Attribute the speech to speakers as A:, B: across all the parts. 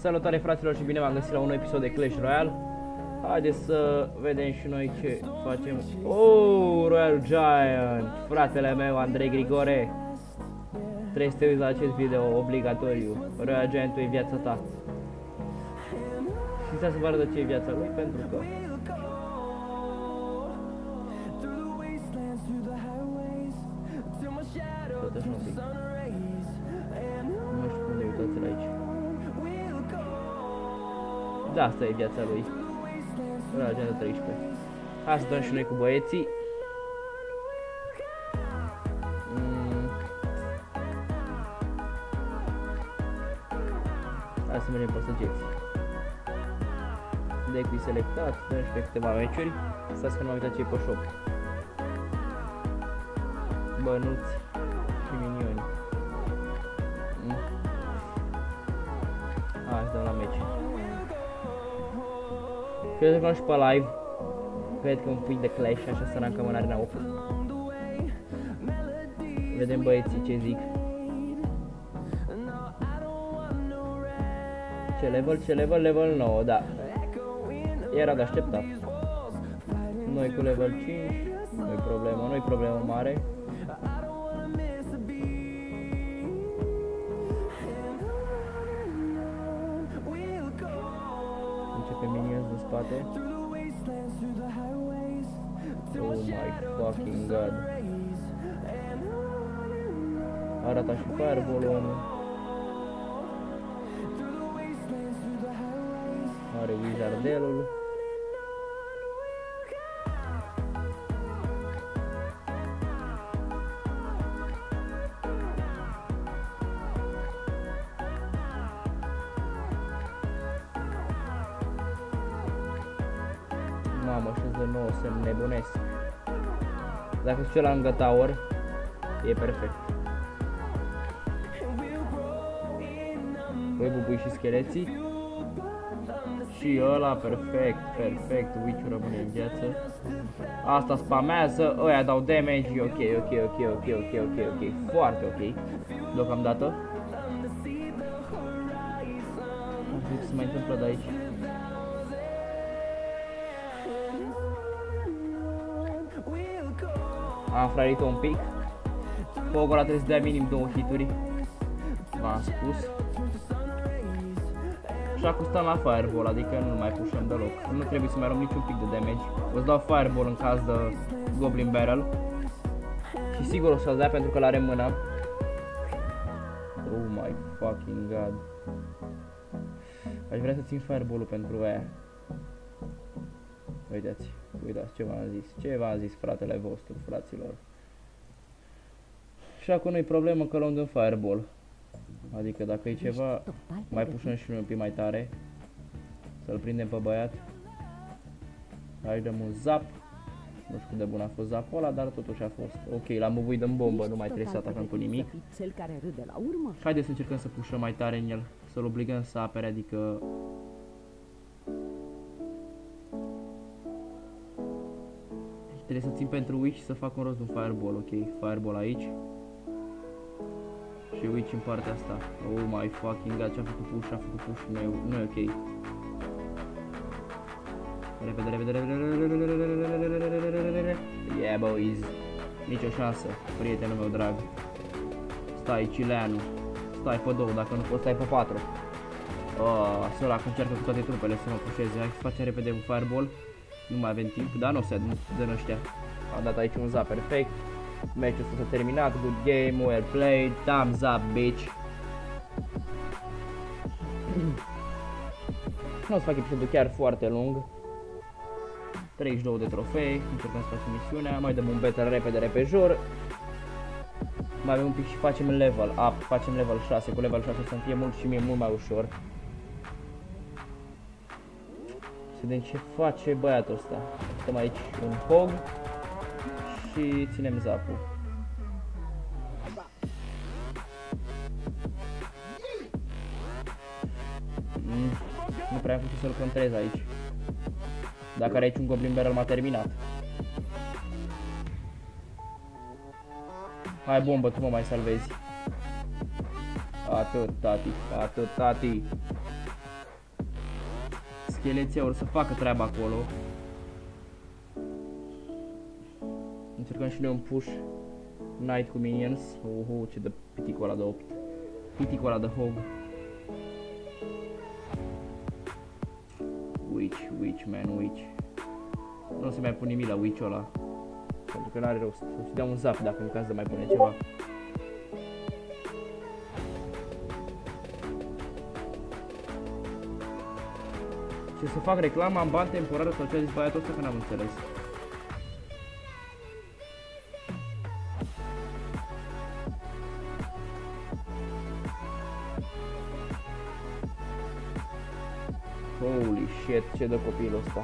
A: Salutare fraților și bine v-am găsit la un nou episod de Clash Royale. Haideți să vedem și noi ce facem. Oh, Royal Giant, fratele meu Andrei Grigore. Trebuie să te uiți la acest video obligatoriu. Royal Giant-ul e viața ta. Și să vă arăt ce e viața lui, pentru că tot așa un pic. Nu știu unde, uitați-l aici. Da, asta e viața lui. Royal Giant 13. Hai să dăm și noi cu băieții. Hai să mergem pe săgeți. Deck-ul selectat, dăm și pe câteva meciuri. Stați că nu am uitat ce e pe shop. Bănuți și minioni. Hai să dăm la meci. Cred că jucăm și pe live. Cred că un pic de Clash, așa să rancăm în arena 8. Vedem băieții ce zic. Ce level? Ce level? Level 9, da. Era de așteptat. Noi cu level 5, nu-i problemă, nu-i problemă mare. Începe minions în spate. Oh my fucking god. Arată și fireball-ul omul. Are wizardelul. Mamă, și de nou se nebunesc. Dacă sunt la lângă tower, e perfect. Voi bubui și scheleții. Și ăla, perfect, perfect, Witch-ul rămâne în viață. Asta spamează, ăia dau damage, ok, foarte ok. Deocamdată. Nu știu ce se mai întâmplă de aici. Am frairit-o un pic. Fogul ăla trebuie să dea minim 2 hituri. V-am spus. Și acum stăm la fireball, adică nu mai pușăm deloc. Nu trebuie să mai luăm niciun pic de damage. O să dau fireball în caz de Goblin Barrel. Și sigur o să-l dea pentru că l-are în mână. Oh my fucking god. Aș vrea să țin fireball-ul pentru aia. Uitați, uitați ce v-am zis. Ce v-am zis, fratele vostru, fraților. Și acum nu-i problemă că luăm din fireball. Adică dacă e ceva, mai pușăm și noi un pic mai tare. Să-l prindem pe băiat. Hai dăm un zap. Nu știu cât de bun a fost zapul ăla, dar totuși a fost. Ok, l-am bubuit în bombă, nu mai trebuie să atacăm cu nimic. Haideți să încercăm să pușăm mai tare în el. Să-l obligăm să apere, adică... Trebuie să țin pentru Witch și să fac un rost de un fireball, ok? Fireball aici. Și Witch în partea asta. Oh my fucking god, ce-a făcut push, a făcut push, nu e ok. Repede, repede, repede. Yeah boys. Nicio șansă, prietenul meu drag. Stai, Cileanu. Stai pe 2, dacă nu poți stai pe 4. Sărac încearcă cu toate trupele să mă pușeze. Hai să facem repede un fireball. Nu mai avem timp, dar nu se dă ăștia. Am dat aici un zap perfect. Meciul s-a terminat, good game, well played, thumbs up, bitch. Nu o să fac episodul chiar foarte lung. 32 de trofei, încercăm să facem misiunea, mai dăm un battle repede repejor. Mai avem un pic și facem level up, facem level 6, cu level 6 să-mi fie mult și mie mult mai ușor. Să vedem ce face băiatul ăsta. Stăm aici un hog și ținem zapul. Nu prea am putut să-l contrez aici. Dacă are aici un Goblin Barrel m-a terminat. Hai bombă, tu mă mai salvezi. Atât, tati, atât, tati. Schelețeul să facă treaba acolo. Încercăm și noi un push Knight cu minions. Ce dă piticul ăla de 8. Piticul ăla de hog. Witch, man, witch. Nu o să mai pun nimic la witch-ul ăla. Pentru că n-are rost. O să dea un zap dacă în caz de mai pune ceva. Și să fac reclama în bani temporară sau ce a zis băiatul ăsta, că n-am înțeles. Holy shit, ce dă copilul ăsta.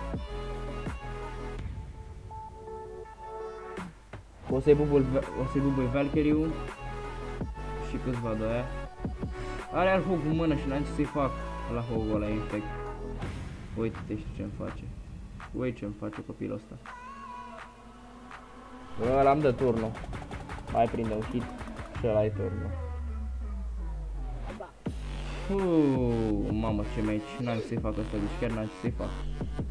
A: O să-i bubui Valkyrie-ul și câțiva de aia. Are hog în mână și n-am ce să-i fac la hogul ăla infect. Uite-te și ce-mi face. Uite ce-mi face copilul ăsta. Ăla-mi dă turnul. Mai prinde un hit și ăla-i turnul. Mamă ce meci, n-am ce să-i fac ăsta, deci chiar n-am ce să-i fac.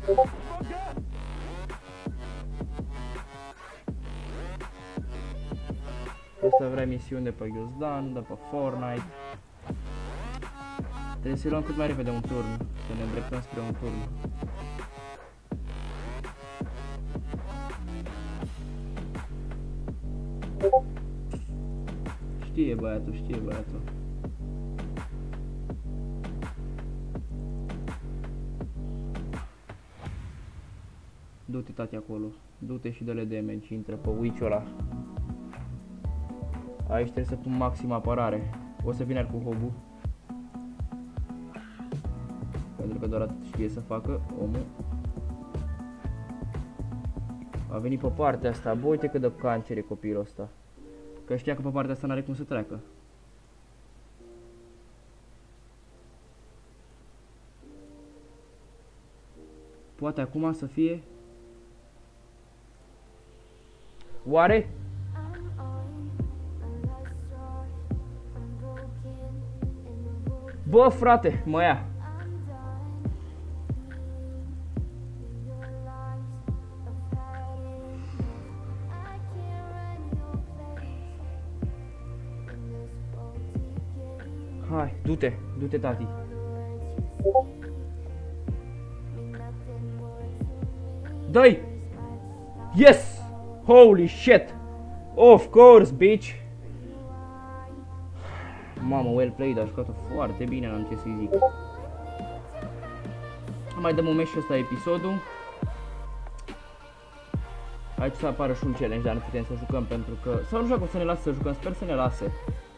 A: Ăsta vrea misiuni de pe Ghiozdan, de pe Fortnite. Trebuie să-i luăm cât mai repede un turn, să ne îndreptăm spre un turn. Știe băiatul, știe băiatul. Du-te tati acolo, du-te și dă-le damage și intră pe witch-ul ăla. Aici trebuie să pun maxim apărare. O să vină cu hobul. Pentru că doar atât știe să facă omul. A venit pe partea asta. Bă, uite cât de cancer e copilul ăsta. Că știa că pe partea asta n-are cum să treacă. Poate acum să fie. Oare? Bă, frate, mă ia. Hai, du-te, du-te, tati. Dă-i! Yes! Holy shit! Of course, bitch! Mamă, well played, a jucat-o foarte bine, n-am ce să-i zic. Mai dăm un match și ăsta episodul. Aici să apară și un challenge, dar nu putem să jucăm pentru că... Sau nu știu cum să ne lasă să jucăm, sper să ne lase.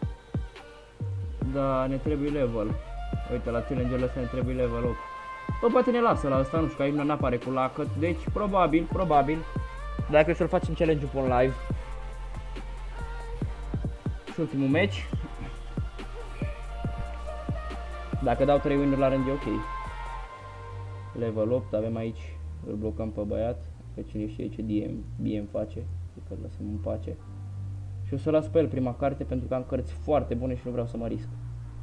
A: Da, ne trebuie level. Uite, la challenge-urile astea ne trebuie level 8. Tot poate ne lasă la ăsta, nu știu, că aici n-apare cu lacăt. Deci, probabil, dacă să-l facem challenge-ul pe un live. Și ultimul match. Dacă dau 3 win-uri la rând e ok. Level 8, avem aici, îl blocăm pe băiat. Că cine știe ce BM face, că îl lăsăm în pace. Și o să las pe el prima carte pentru că am cărți foarte bune și nu vreau să mă risc.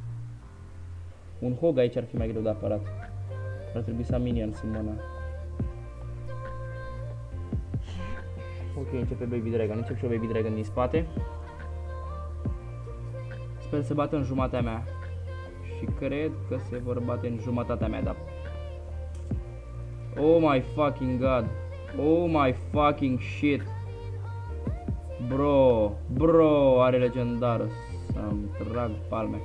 A: Un hog aici ar fi mai greu de apărat. Ar trebui să am minions în mână. Ok, începe Baby Dragon. Încep și eu Baby Dragon din spate. Sper să bată în jumatea mea. Și cred că se vor bate în jumătatea mea, da. Oh my fucking god. Oh my fucking shit. Bro, are legendară. Să-mi trag palme.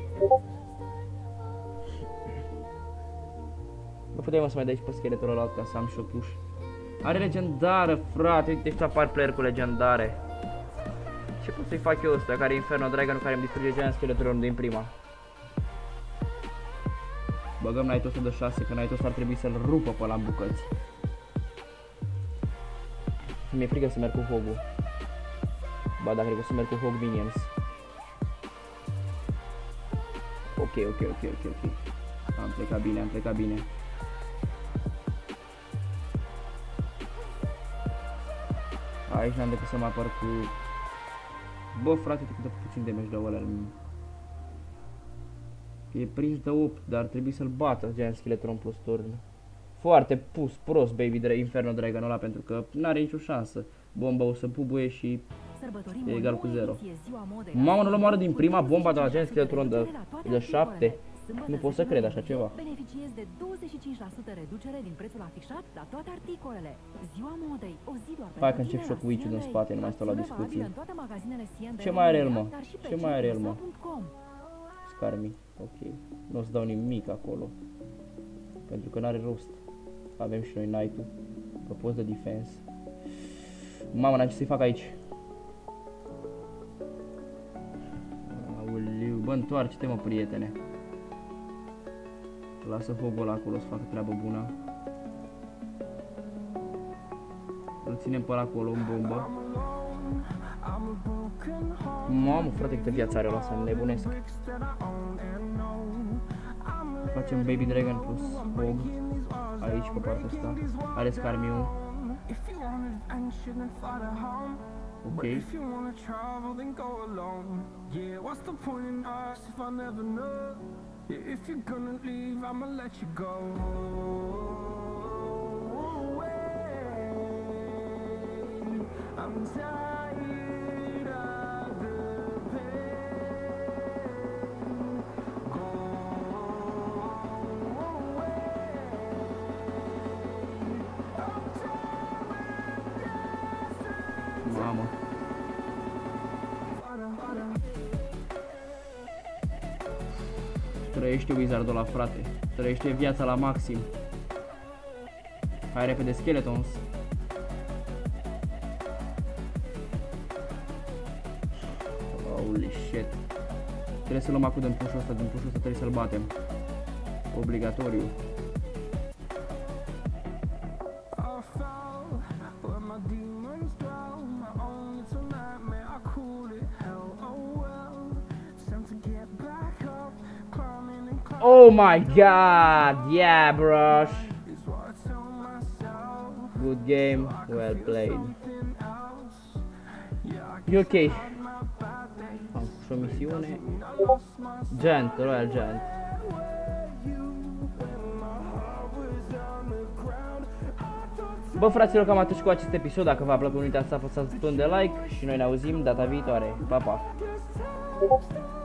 A: Nu puteam să mai dai și pe scheletul ăla ca să am și o push. Are legendară, frate, uite și apar player cu legendare. Ce pot să-i fac eu ăsta, care e Inferno Dragon care îmi distruge giant scheletul din prima? Băgăm Night-ul de 6, că Night-ul ar trebui să-l rupă pe ăla în bucăți. Mi-e frică să merg cu hogul. Ba, dar cred că o să merg cu hog minions. Ok. Am plecat bine. Aici n-am decât să mă apăr cu... Bă, frate, cât de puțin damage dă ăla. E prins de 8, dar trebuie să-l bată Giant Skeletron plus turn. Foarte prost Inferno Dragon ăla, pentru că n-are nicio șansă. Bomba o să bubuie și e egal cu 0. Mamă, nu-l omoară din prima bomba de la Giant Skeletron de 7. Nu pot să cred așa ceva.
B: Beneficiezi de 25% reducere din prețul afișat la toate articolele. Ziua modei, o zi doar
A: hai că încep și eu cu Witch-ul din spate, nu mai stau la discuții. Ce mai are el, mă? Ce mai are el, mă? Scarmi, ok. Nu o să dau nimic acolo, pentru că n-are rost. Avem și noi Knight-ul, că poți de defense. Mamă, n-am ce să-i fac aici. Aoleu, bă, întoarce-te, mă, prietene. Lasă focul ăla acolo să facă treabă bună. Îl ținem pe ăla acolo în bombă. Mamă, frate, câtă viață are ăla, să nebunesc. Facem Baby Dragon plus Fog aici, pe partea asta. Are Scarmiu. Ok. If you're gonna leave, I'ma let you go. I'm tired of the pain. Go away. I'm tired. Mamă. Trăiește Wizardul ăla, frate. Trăiește viața la maxim. Hai repede, Skeletons. Holy shit. Trebuie să luăm acum din pușul ăsta, trebuie să-l batem. Obligatoriu. Oh my god, yeah, bro. Good game, well played. E ok. Am și o misiune. Giant, Royal Giant. Bă, fraților, cam atât cu acest episod. Dacă v-a plăcut, nu uitați să apăsați butonul de like și noi ne auzim data viitoare. Pa, pa!